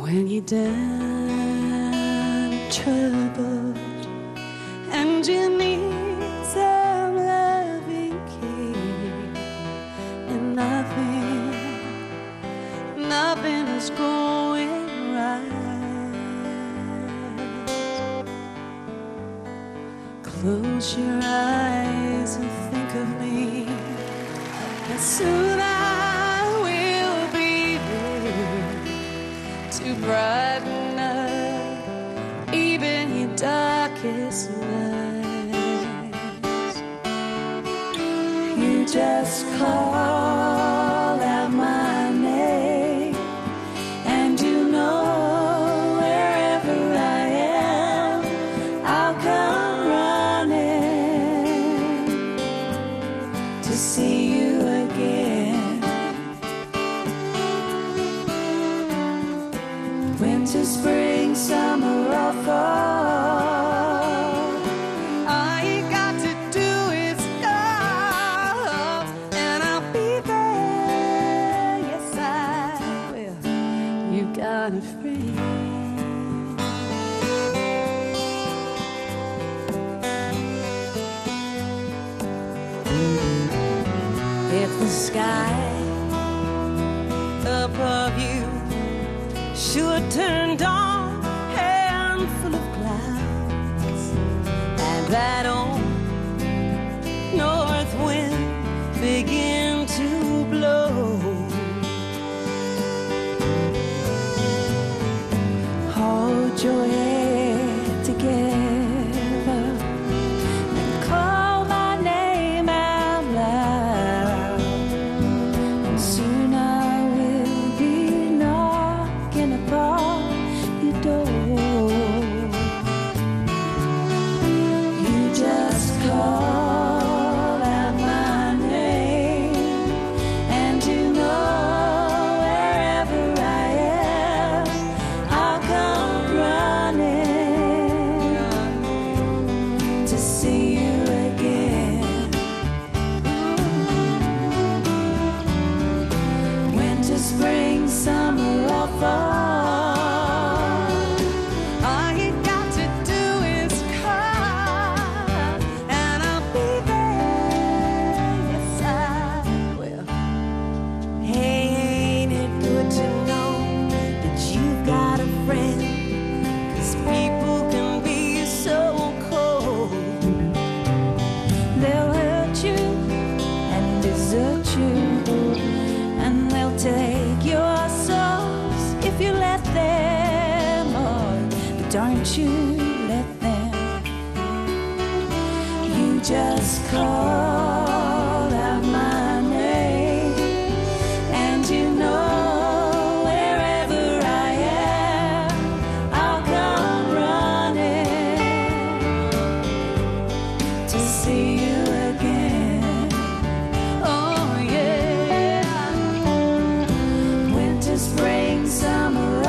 When you're down troubled and you need some loving care, and nothing is going right. Close your eyes and think of me, and soon I will be there to brighten up even your darkest nights. You just call out my name, and you know wherever I am, I'll come running to see you again. Winter, spring, summer, or fall, all you got to do is call, and I'll be there. Yes, I will. You got a friend. If the sky above you should turn dark and full of clouds, and that old north wind begin to blow, hold your head together and call my name out loud, and soon I will be knocking upon your door. You just call out my name, and you know wherever I am, I'll come running to see you again. Winter, spring, summer, or fall, all you got to do is call, and I'll be there. Yes, I will. Hey, ain't it good to know that you've got a friend? 'Cause people can be so cold. They'll hurt you and desert you, and they'll take your souls if you let them. Oh, but don't you let them. You just call out my name, and you know wherever I am, I'll come running to see you again. Oh yeah. Winter, spring, summer,